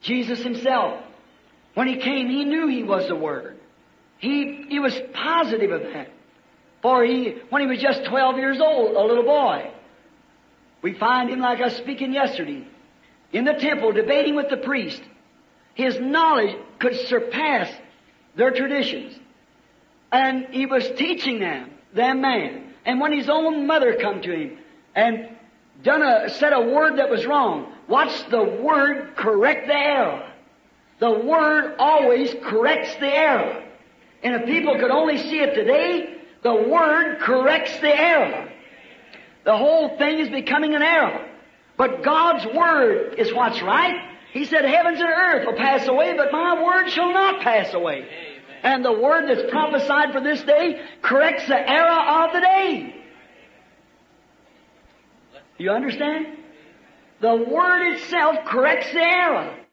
Jesus Himself, when He came, He knew He was the Word. He was positive of that. For when He was just 12 years old, a little boy, we find Him, like I was speaking yesterday, in the temple debating with the priest. His knowledge could surpass their traditions. And He was teaching them man. And when His own mother come to Him and said a word that was wrong, watch the Word correct the error. The Word always corrects the error. And if people could only see it today, the Word corrects the error. The whole thing is becoming an error. But God's Word is what's right. He said, heavens and earth will pass away, but my Word shall not pass away. Amen. And the Word that's prophesied for this day corrects the error of the day. You understand? The Word itself corrects the error.